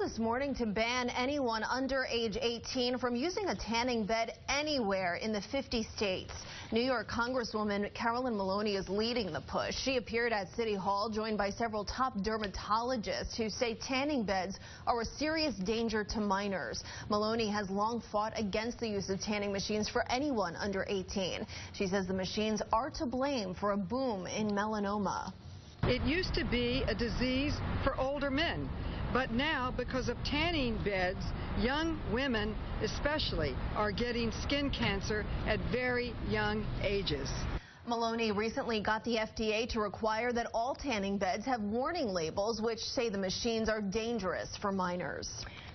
this morning to ban anyone under age 18 from using a tanning bed anywhere in the 50 states. New York Congresswoman Carolyn Maloney is leading the push. She appeared at City Hall joined by several top dermatologists who say tanning beds are a serious danger to minors. Maloney has long fought against the use of tanning machines for anyone under 18. She says the machines are to blame for a boom in melanoma. It used to be a disease for older men, but now because of tanning beds, young women especially are getting skin cancer at very young ages. Maloney recently got the FDA to require that all tanning beds have warning labels which say the machines are dangerous for minors.